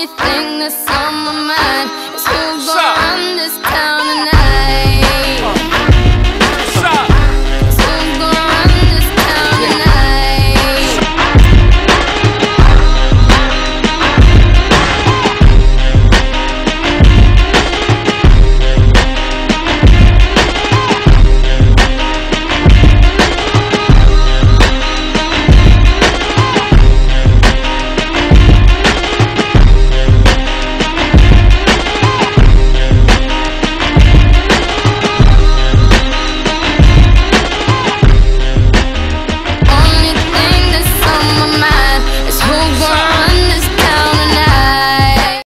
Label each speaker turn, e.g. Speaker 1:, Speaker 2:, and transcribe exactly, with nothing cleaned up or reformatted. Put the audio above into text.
Speaker 1: only thing that's on my mind is who's gonna run this